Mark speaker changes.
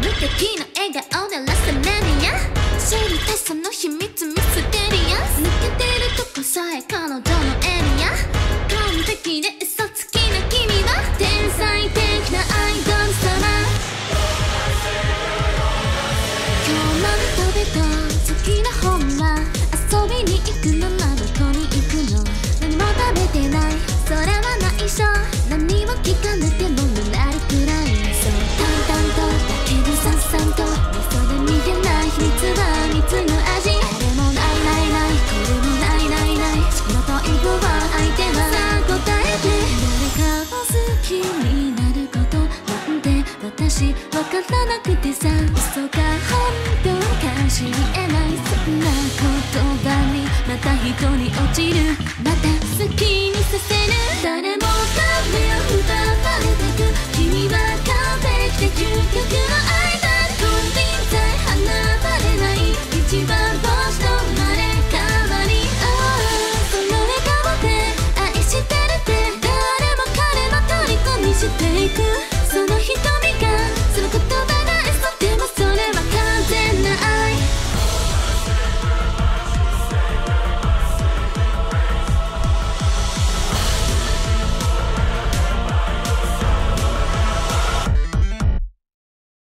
Speaker 1: 無敵の笑顔でラストメディア知りたいその秘密ミステリアス抜けてるとこさえ彼女のエリア完璧で嘘つきな君は天才的なアイドル様今日まで食べた好きな本は遊びに行くのなどこに行くの何も食べてないそれは内緒何も聞かれてもぬらりくらいそう淡々とだけどさっさんと味噌で見えない秘密は蜜の味あれもないないないこれもないないないその問いは相手はさあ答えて誰かを好きになることなんて私わからなくてさ嘘が本当か知りえないそんな言葉にまた人に落ちるまた好きにさせる誰も壁を奪われてく君は完璧で究極